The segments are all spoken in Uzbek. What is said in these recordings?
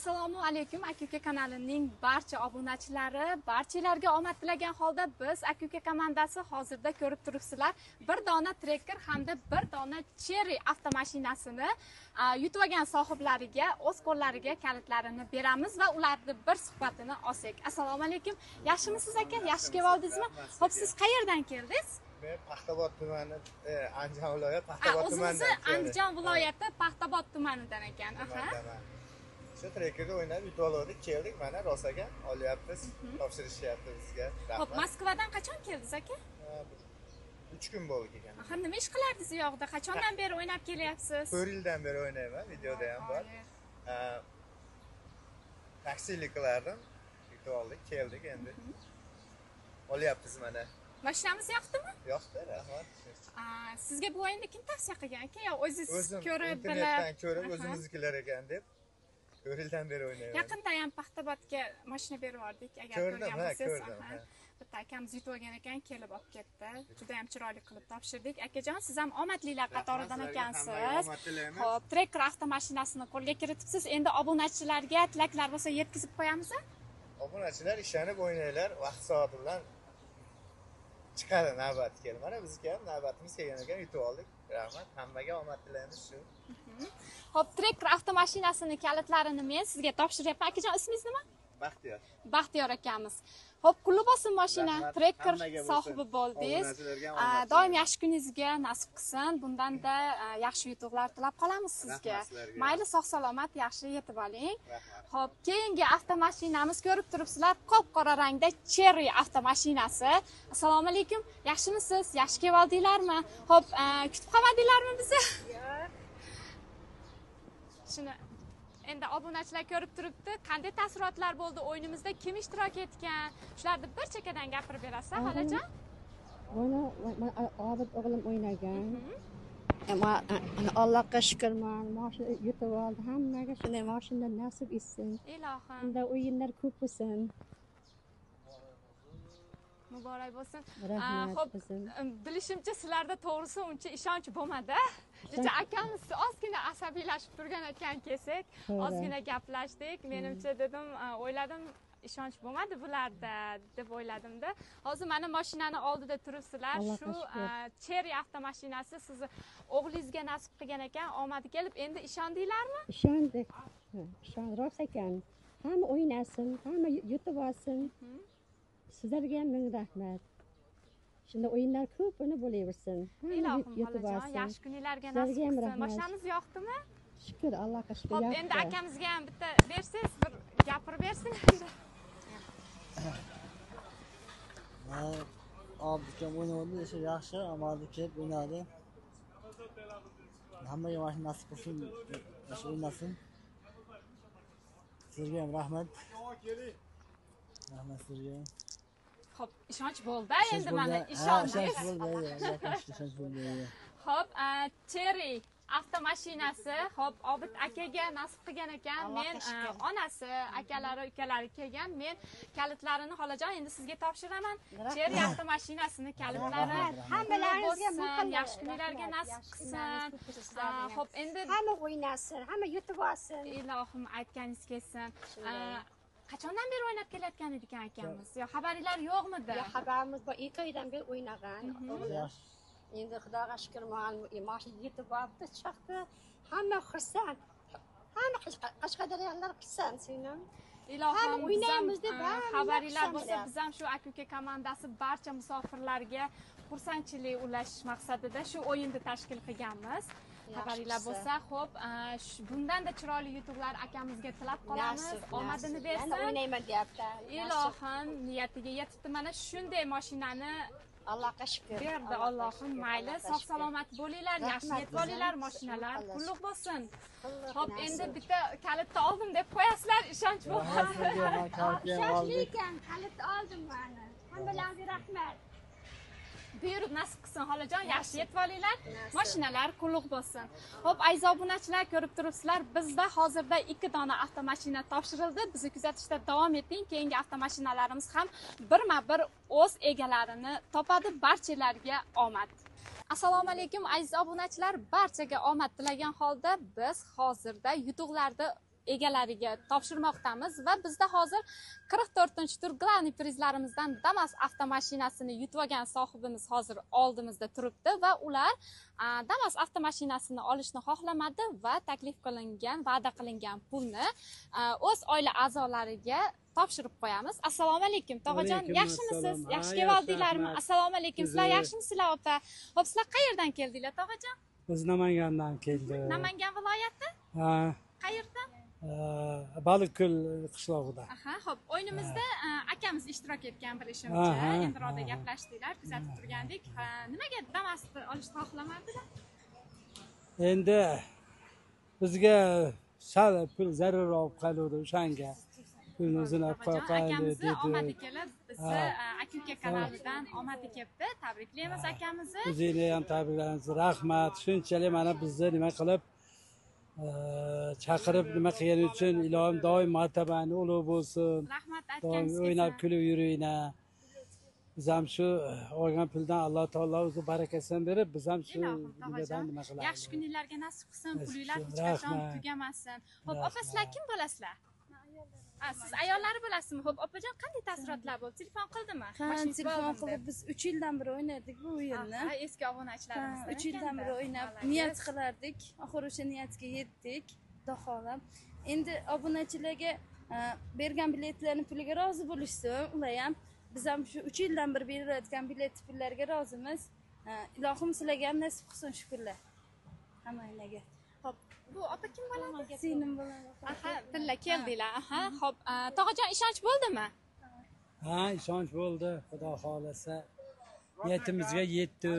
Assalomu alaykum Aka-uka kanalining barcha obunachilari, barchalarga omad tilagan holda biz Aka-uka komandasi hozirda ko'rib turibsizlar. Bir dona trekker hamda bir dona Cherry avtomashinasini yutib olgan sohiblariga, o'z qo'llariga kalitlarini beramiz va ularning bir suhbatini olsak. Assalomu alaykum. Yaxshimisiz aka? Yaxshi keldingizmi? Xo'p, siz qayerdan keldingiz? Men Paxtabod tumani, Andijon viloyati Paxtabod tumanidan. O'zingiz Andijon viloyati Paxtabod tumanidan ekan. Shu trekkerda o'ynab yutib oldik, keldik, mana rosaga olyapmiz, topshirishyapti bizga. Xo'p, Moskvadan qachon keldingiz aka? 3 kun bo'ldi ekan. Nima ish qilardingiz u yoqda? Qachondan beri o'ynab kelyapsiz? 4 yildan beri o'ynayman, videoda ham bor. Taksilik qilardim, yutib oldik, keldik endi. Olyapmiz mana. Mashinamiz yoqdimi? Yoqdi, rahmat. Sizga bu o'yinni kim tavsiya qilgan aka? Yo, o'zingiz ko'rib, internetdan ko'rib, o'zimiznikilar ekan deb 4 yildan beri o'ynayman. Yaqinda ham Paxtabodga mashina berib yubordik, agar ko'rgan bo'lsangiz. Bitta akamiz yutib olgan ekan, kelib olib ketdi. Juda ham chiroyli qilib topshirdik. Akajon, siz ham omadlilar qatoridan ekansiz. Xo'p, trekker avtomashinasini qo'lga kiritibsiz. Endi obunachilarga tilaklar bo'lsa yetkazib qo'yamiz. Obunachilar ishlanib o'ynaylar, vaqt soati bilan chiqadi navbat keldi. Mana bizga ham navbatimiz kelgan ekan, yutib oldik. Rahmat, hammaga omad tilaymiz shu. Xo'p, trekker avtomashinasini kalitlarini men sizga topshiryapman. Akajon, ismingiz nima? Baxtiyor. Baxtiyor akamiz. Xo'p, qulli bo'lsin mashina, trekker sohibi bo'ldingiz. Doim yaxshi kuningizga nasib qilsin. Bundan-da yaxshi yutuqlar tilab qolamiz sizga. Mayli, sog'-salomat yaxshi yetib oling. Xo'p, keyingi avtomashinamiz ko'rib turibsizlar, qop-qora rangda Cherry avtomashinasi. Assalomu alaykum. Yaxshimisiz? Yaxshi keldinglarmi? Xo'p, kutib qolmadinglarmi bizni? Yo'q. Shuni endi obunachilar ko'rib turibdi. Qanday taassurotlar bo'ldi? O'yinimizda kim ishtirok etgan? Shularni bir chekkadan gapirib berasiz, xolajon? Buni Obid o'g'lim o'ynagan. Allohga shukrman, mashina yutib oldi. Hammaga shunday mashina nasib etsin. Ilohim. Unda o'yinlar ko'p bo'lsin. Muborak bo'lsin. Rahmat. Bilishimcha sizlarda to'g'risi uncha ishonch bo'lmadi. Kecha akamiz ozgina asabiylashib turgan ekan kelsak, ozgina gaplashdik. Menimcha dedim, o'yladim ishonch bo'lmadi bularda deb o'yladim-da. Hozir mana mashinani oldida turibsizlar. Shu Cherry avtomashinasi sizni o'g'lingizga nasib qilgan ekan, omadi kelib, endi ishondinglarmi? Ishondik. Rost ekan. Hamma o'ynasin, hamma yutib olsin. Sizlarga ham ming rahmat. Shunda o'yinlar ko'pini bo'laversin. Ilohim xolajon, yaxshi kunlarga nasib qilsin. Mashinamiz yoqdimi? Shukr, Allohga shukr. Xo'p, endi akamizga ham bitta bersangiz, bir gapirib bersin. Obidga o'ynadi, ishi yaxshi, omadi kelib o'ynadi. Hammaga mashina nasib qilsin, yaxshi o'ynasin. Sizlarga ham rahmat. Rahmat sizlarga. Xo'p, ishonch bo'ldi. Endi mana ishondingiz. Ishonch bo'ldi. Xo'p, Cherry avtomashinasi, xo'p, Obid akaga nasib qilgan ekan. Men onasi, akalari, ukalari kelgan. Men kalitlarini xolajon endi sizga topshiraman. Cherry avtomashinasini kalitlari hammalaringizga muhim, yaxshi kunlarga nasib qilsin. Xo'p, endi hamma o'ynasin, hamma yutib olsin. Ilohim aytganingiz kelsin. Qachondan beri o'ynab kelayotgan ekan akamiz? Yo, xabaringiz yo'qmidi? Yo'q, xabarimiz bor. 2 oydan beri o'ynagan. Endi Xudoga shukr, mashina yutib olibdi, chiqdi. Hamma xursand. Hamma Qashqadaryoliklar xursand, singlim. Ilohim o'ynaymiz deb xabaringiz bo'lsa, biz ham shu Aka-uka komandasi barcha musofirlarga xursandchilik ulashish maqsadida shu o'yinni tashkil qilganmiz. Xabaringiz bo'lsa, xo'p, bundan-da chiroyli yutuqlar akamizga tilab qolamiz. Omadini bersin. Men o'ynayman deyapti. Ilohim niyatiga yetibdi. Mana shunday mashinani Allohga shukr. Berdi Allohim. Mayli, sog'-salomat bo'linglar, yaxshi yetib olinglar, mashinalar qulluq bo'lsin. Xo'p, endi bitta kalitni oldim deb qo'yasizlar, ishonch bo'lmadi. Ishonchli ekan, kalit oldim mana. Hammalarga rahmat. Buyurib nasib qilsin xolajon, yaxshi yetib olinglar, mashinalar qulluq bo'lsin. Xo'p, aziz obunachilar, ko'rib turibsizlar, bizda hozirda 2 dona avtomashina topshirildi. Bizni kuzatishda davom eting. Keyingi avtomashinalarimiz ham birma-bir o'z egalarini topadi. Barchalarga omad. Assalomu alaykum aziz obunachilar, barchaga omad tilagan holda biz hozirda yutuqlarni egalariga topshirmoqdamiz va bizda hozir 44-tur Glanny prizlarimizdan Damas avtomashinasini yutib olgan sohibimiz hozir oldimizda turibdi va ular Damas avtomashinasini olishni xohlamadi va taklif qilingan, va'da qilingan pulni o'z oila a'zolariga topshirib qo'yamiz. Assalomu alaykum, tog'ajon, yaxshimisiz? Yaxshi keldinglarmi? Assalomu alaykum. Sizlar yaxshimisizlar, opa? Xo'p, sizlar qayerdan keldinglar, tog'ajon? Biz Namangandan keldik. Namangan viloyati? Ha, Qayerda? Baliqko'l qishlog'ida. Aha, xo'p, o'yinimizda akamiz ishtirok etgan bilishimcha, endiroqda gaplashdinglar, kuzatib turgandik. Nimaga Damas'ni olishni xohlamadilar? Endi bizga sal pul zarurroq qoldi o'shanga. Pulni o'zlab qo'yaylik dedi. Omadi kelib, bizni aka-uka kanalidan omadi kelibdi. Tabriklaymiz akamizni. O'zingizni ham tabriklaymiz. Rahmat. Shunchalik mana bizni nima qilib chaqirib nima qilgani uchun ilohim doim martabani ulug' bo'lsin. Rahmat Doim aytganingiz o'ynab kulib yuringlar. Biz ham shu olgan puldan Alloh taolo o'zi barakasini berib, biz ham shu nimadan nima qilamiz. Yaxshi kunlarga nasib qilsin, pulinglar hech qachon tugamasin. Xo'p, opa, sizlar kim bo'lasizlar? Siz ayollari bo'lasizmi? Xo'p, opajon, qanday taassurotlar bo'ldi? Telefon qildimi? Telefon qilib, biz 3 yildan beri o'ynadik bu o'yinni. Eski obunachilarimiz. 3 yildan beri o'ynab, niyat qilardik. Oxir o'sha niyatga yetdik, xudo xohlab. Endi obunachilarga bergan biletlarni puliga rozi bo'lishsin, ular ham biz ham shu 3 yildan beri berilayotgan bilet pullariga rozimiz. Ilohim sizlarga ham nasib qilsin shukrlar. Hammanglarga. Xo'p, bu opa kim bo'ladi? Singlim bo'laman. Aha, tilla keldinglar. Aha, xo'p, tog'ajon ishonch bo'ldimi? Ha, ishonch bo'ldi, xudo xolasa. Niyatimizga yetdik.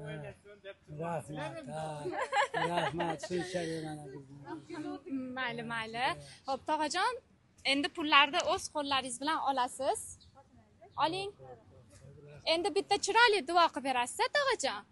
Rahmat. Rahmat, shunchalik mana bizni. Mayli, mayli. Xo'p, tog'ajon, endi pullarni o'z qo'llaringiz bilan olasiz. Oling. Endi bitta chiroyli duo qilib berasiz, tog'ajon.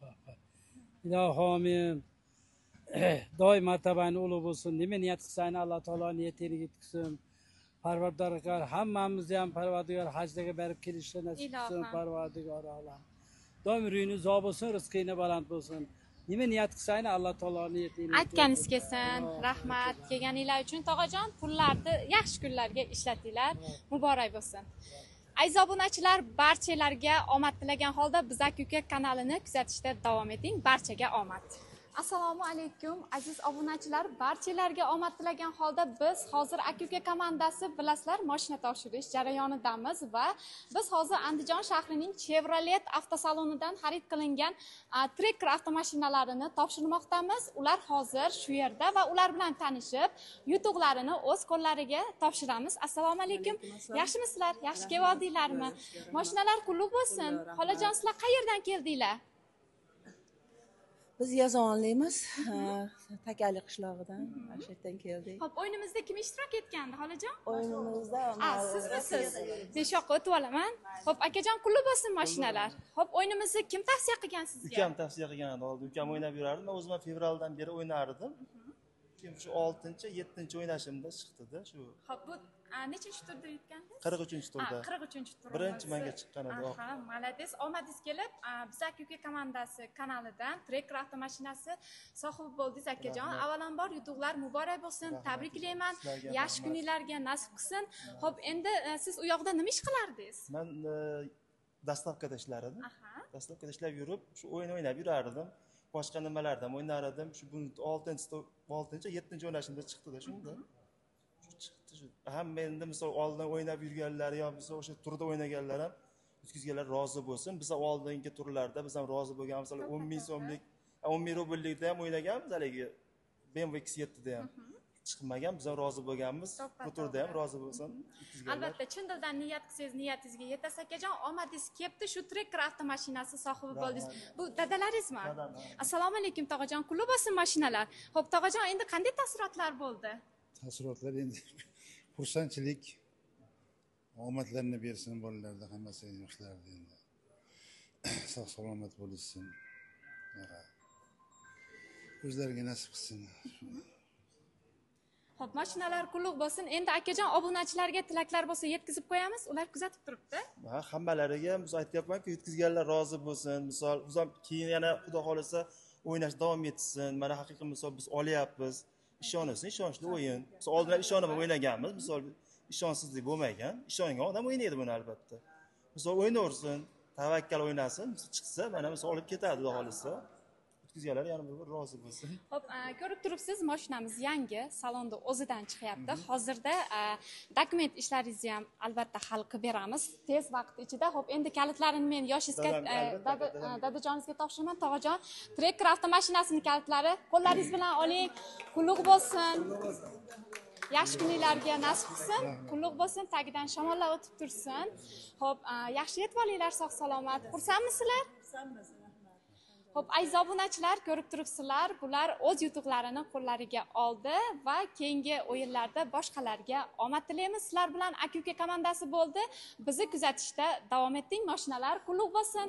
Ilohim doim martabani ulug' bo'lsin. Nima niyat qilsang Alloh taolo niyatingni yetkazsin. Parvardigor hammamizni ham Parvardigor hajlarga berib kelishni nasib qilsin. Parvardigor olam. Doim ruhingiz zo bo'lsin, rizqingiz baland bo'lsin. Nima niyat qilsang Alloh taolo niyatingni Aytganingiz kelsin. Rahmat kelganinglar uchun tog'ajon, pullarni yaxshi kunlarga ishlatinglar. Muborak bo'lsin. Aziz obunachilar, barchalarga omad tilagan holda biz aka-uka kanalini kuzatishda davom eting. Barchaga omad. Assalomu alaykum aziz obunachilar, barchalarga omad tilagan holda biz hozir aka-uka komandasi bilasizlar mashina topshirish jarayonidamiz va biz hozir Andijon shahrining Chevrolet avtosalonidan xarid qilingan Tracker avtomashinalarini topshirmoqdamiz. Ular hozir shu yerda va ular bilan tanishib, yutuqlarini o'z qo'llariga topshiramiz. Assalomu alaykum. Yaxshimisizlar? Yaxshi keldinglarmi? Mashinalar qutlug' bo'lsin. Xolajon, sizlar qayerdan keldinglar? Biz Yazonlimiz, Takali qishlog'idan, o'sha yerdan keldik. Xo'p, o'yinimizda kim ishtirok etgandi, xolajon? O'yinimizda sizmisiz? Men shu yoqqa o'tib olaman. Xo'p, akajon, qutlug' bo'lsin mashinalar. Xo'p, o'yinimizni kim tavsiya qilgan sizga? Ukam tavsiya qilgan edi. Oldin ukam o'ynab yurardi. Men o'zim fevraldan beri o'ynardim. Keyin shu 6-7 o'ynashimda chiqdi-da shu. Xo'p, bu nechinchi turda yutgandingiz? 43-turda. 43-turda. Birinchi menga chiqqan edi. Aha, malades. Omadingiz kelib, biz aka-uka komandasi kanalidan Tracker avtomashinasi sohibi bo'ldingiz akajon. Avvalambor yutuqlar muborak bo'lsin. Tabriklayman. Yaxshi kunlarga nasib qilsin. Xo'p, endi siz u yoqda nima ish qilardingiz? Men dastavkada ishlar edim. Dastavkada ishlab yurib, shu o'yin o'ynab yurardim. Boshqa nimalarda o'ynar edim. Shu 6-7 o'ynashimda chiqdi-da shunda. Hamma endi misol oldin o'ynab yurganlar yo misol o'sha turda o'ynaganlar ham yutkizganlar rozi bo'lsin. Biz oldingi turlarda biz ham rozi bo'lgan, misol 10 ming so'mlik, 10 ming rubllikda ham o'ynaganmiz haligi BMW X7 da ham. Chiqmagan, biz ham rozi bo'lganmiz. Bu turda ham rozi bo'lsin. Albatta, chin dildan niyat qilsangiz niyatingizga yetasiz akajon. Omadingiz kelibdi, shu Tracker avtomashinasi sohibi bo'ldingiz. Bu dadalaringizmi? Assalomu alaykum tog'ajon, qutlug' bo'lsin mashinalar. Xo'p, tog'ajon, endi qanday taassurotlar bo'ldi? Taassurotlar endi xursandchilik, omadlarni bersin bolalarda, hammasi yoshlarda endi sog' salomat bo'lishsin, o'zlariga nasib qilsin. Xo'p, mashinalar qutlug' bo'lsin. Endi akajon, obunachilarga tilaklar bo'lsa yetkazib qo'yamiz, ular kuzatib turibdi. Ha, hammalariga biz aytyapman-ku, yetkazganlar rozi bo'lsin. Misol, biz ham keyin yana xudo xolasa o'ynash davom etsin. Mana haqiqiy misol biz olyapmiz. ishonilsin, ishonchli o'yin. Misol oldinlar ishonib o'ynaganmiz, misol ishonchsizlik bo'lmagan. Ishongan odam o'ynaydi buni albatta. Misol o'ynaversin, tavakkal o'ynasin, chiqsa mana misol olib ketadi, xudo xolisa. O'tkazganlar yana bir rozi bo'lsin. Xo'p, ko'rib turibsiz, mashinamiz yangi, salonda o'zidan chiqyapti. Hozirda dokument ishlaringizni ham albatta hal qilib beramiz tez vaqt ichida. Xo'p, endi kalitlarini men yoshingizga dadajoningizga topshiraman. Tog'ajon, Tracker avtomashinasining kalitlari qo'llaringiz bilan oling. Qulluq bo'lsin. Yaxshi kunlarga nasib qilsin, qulluq bo'lsin, tagidan shamollar o'tib tursin. Xo'p, yaxshi yetib olinglar, sog' salomat. Xursandmisizlar? Xo'p, aziz obunachilar, ko'rib turibsizlar, bular o'z yutuqlarini qo'llariga oldi va keyingi o'yinlarda boshqalarga omad tilaymiz. Sizlar bilan aka-uka komandasi bo'ldi. Bizni kuzatishda davom eting, mashinalar qulluq bo'lsin.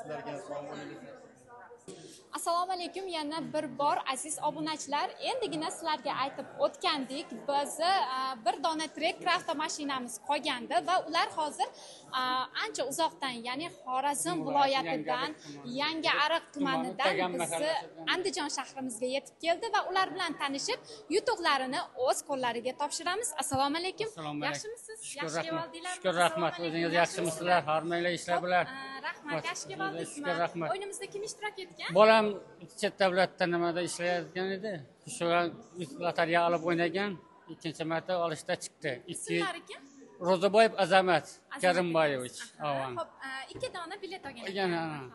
Assalomu alaykum, yana bir bor aziz obunachilar. Endigina sizlarga aytib o'tgandik, biz bir dona Tracker avtomashinamiz qolgandi va ular hozir ancha uzoqdan, ya'ni Xorazm viloyatidan, Yangiariq tumanidan bizni Andijon shahrimizga yetib keldi va ular bilan tanishib, yutuqlarini o'z qo'llariga topshiramiz. Assalomu alaykum. Yaxshimisiz? Yaxshi keldinglarmi? Shukr, rahmat. O'zingiz yaxshimisizlar? Hormanglar ishlar bilan. Rahmat, yaxshi keldingizmi? Shukr, rahmat. O'yinimizda kim ishtirok etgan? Bolam chet davlatda nimada ishlayotgan edi. Shu lotereya olib o'ynagan, ikkinchi marta olishda chiqdi. Ismlari kim? Ro'zaboyev Azamat Karimboyevich. Hop, 2 dona bilet olgan.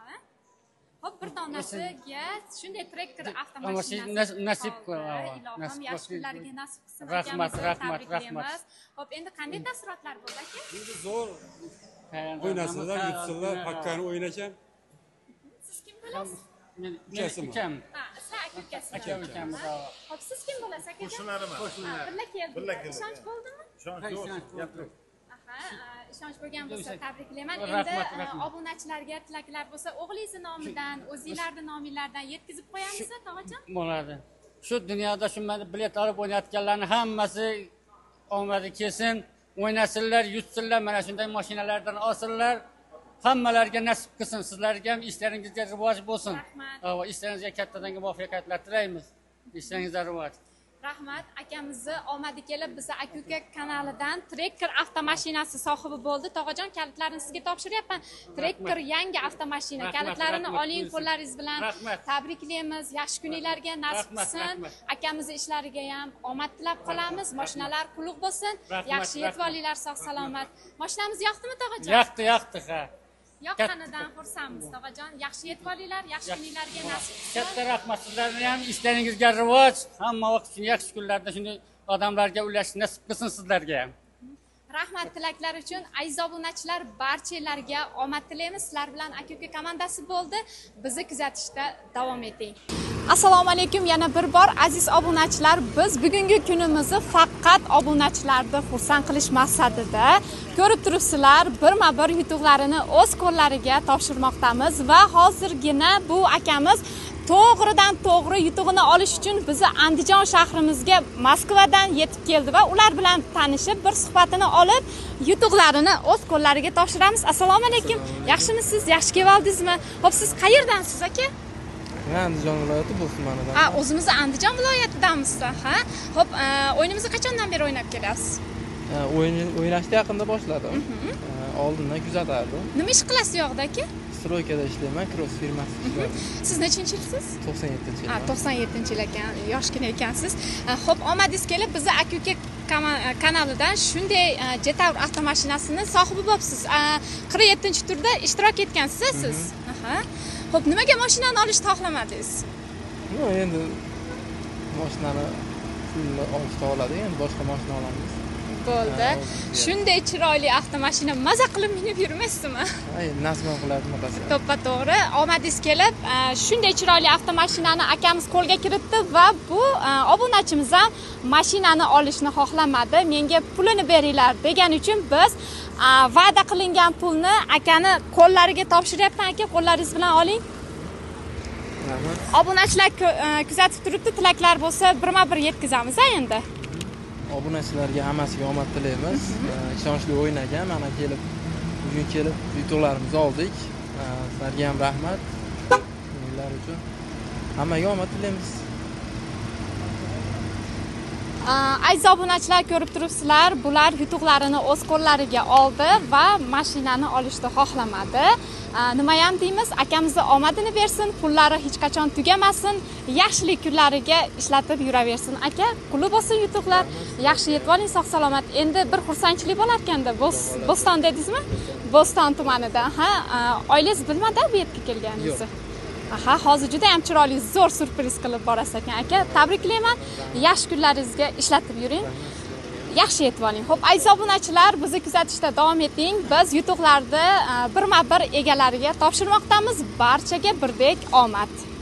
Hop, bir donasiga shunday Tracker avtomashinasi. Nasib qildi. Ilohim yaxshi kunlarga nasib qilsin. Rahmat, rahmat, rahmat. Hop, endi qanday taassurotlar bo'ldi aka? Endi zo'r o'ynasizlar, yutsinlar, pakkani o'ynagan. Siz kim bo'lasiz? Men ukam. Siz aka-ukasiz. Aka-ukamiz. Hop, siz kim bo'lasiz aka? Qo'shnilarimiz. Birga keldik. Ishonch bo'ldimi? Ishonch yo'q. Ishonch bo'lgan bo'lsa tabriklayman. Endi obunachilarga tilaklar bo'lsa, o'g'lingiz nomidan, o'zingizlarning nominglardan yetkazib qo'yamiz, tog'ajon? Bo'ladi. Shu dunyoda shu bilet olib o'ynayotganlarning hammasi omadi kelsin, o'ynasinlar, yutsinlar, mana shunday mashinalardan olsinlar. Hammalarga nasib qilsin, sizlarga ham ishlaringizga rivoj bo'lsin. Rahmat. Ishlaringizga kattadan muvaffaqiyatlar tilaymiz. Ishlaringizga rivoj. Rahmat, akamizni omadi kelib bizni aka-uka kanalidan Tracker avtomashinasi sohibi bo'ldi. Tog'ajon, kalitlarini sizga topshiryapman. Tracker yangi avtomashina. Kalitlarini oling, qo'llaringiz bilan tabriklaymiz. Yaxshi kunlarga nasib qilsin. Akamizni ishlariga ham omad tilab qolamiz. Mashinalar qulluq bo'lsin. Yaxshi yetib olinglar, sog' salomat. Mashinamiz yoqdimi, tog'ajon? Yoqdi, ha. Yoqqanidan xursandmiz, tog'ajon. Yaxshi yetib olinglar, yaxshi kunlarga nasib qilsin. Katta rahmat, sizlarga ham ishlaringizga rivoj, hamma vaqt yaxshi kunlarda shunday odamlarga ulash nasib qilsin sizlarga ham. Rahmat tilaklar uchun aziz obunachilar, barchalarga omad tilaymiz. Sizlar bilan aka-uka komandasi bo'ldi. Bizni kuzatishda davom eting. Assalomu alaykum, yana bir bor aziz obunachilar. Biz bugungi kunimizni faqat obunachilarni xursand qilish maqsadida ko'rib turibsizlar, birma-bir yutuqlarini o'z qo'llariga topshirmoqdamiz va hozirgina bu akamiz to'g'ridan to'g'ri yutug'ini olish uchun bizni Andijon shahrimizga Moskvadan yetib keldi va ular bilan tanishib, bir suhbatini olib, yutuqlarini o'z qo'llariga topshiramiz. Assalomu alaykum. Yaxshimisiz? Yaxshi keldingizmi? Xo'p, siz qayerdansiz aka? Andijon viloyati bu tumanidan. O'zimiz Andijon viloyatidanmisiz? Ha? Xo'p, o'yinimizni qachondan beri o'ynab kelyapsiz? O'ynashni yaqinda boshladim. Oldindan kuzatardim. Nima ish qilasiz u yoqda aka? Stroykada ishlayman, Cross firmasida ishlayman. Siz nechinchi yilsiz? 97-yil. 97-yil ekan, yoshgina ekansiz. Xo'p, omadingiz kelib, bizni aka-uka kanalidan shunday Jetour avtomashinasini sohibi bo'libsiz. 47-turda ishtirok etgansiz siz. Xo'p, nimaga mashinani olishni xohlamadingiz? Yo'q, endi mashinani pulni olishni oladi, endi boshqa mashina olamiz. Bo'ldi. Shunday chiroyli avtomashina maza qilib minib yurmaysizmi? Nasib qiladi motasi. To'ppa-to'g'ri, omadingiz kelib, shunday chiroyli avtomashinani akamiz qo'lga kiritdi va bu obunachimiz ham mashinani olishni xohlamadi. Menga pulini beringlar degan uchun biz va'da qilingan pulni akani qo'llariga topshiryapman. Aka, qo'llaringiz bilan oling. Obunachilar kuzatib turibdi, tilaklar bo'lsa birma-bir yetkazamiz endi. Obunachilarga hammasiga omad tilaymiz. Ishonchli o'ynagan, mana kelib, bugun kelib yutuqlarimizni oldik. Sizlarga ham rahmat. Ular uchun hammaga omad tilaymiz. Aziz obunachilar, ko'rib turibsizlar, bular yutuqlarini o'z qo'llariga oldi va mashinani olishni xohlamadi. Nimayam deymiz, akamizni omadini bersin, pullari hech qachon tugamasin, yaxshilik kunlariga ishlatib yuraversin. Aka, quli bo'lsin yutuqlar, yaxshi yetib oling, sog' salomat. Endi bir xursandchilik bo'lar ekanda, Bo'ston dedingizmi? Bo'ston tumanida. Oilangiz bilmadi bu yerga kelganingizni? Aha, hozir juda ham chiroyli, zo'r surpriz qilib borasiz ekan. Aka, tabriklayman. Yaxshi kunlaringizga ishlatib yuring. Yaxshi yetib oling. Xo'p, aziz obunachilar, bizni kuzatishda davom eting. Biz yutuqlarni birma-bir egalariga topshirmoqdamiz. Barchaga birdek omad.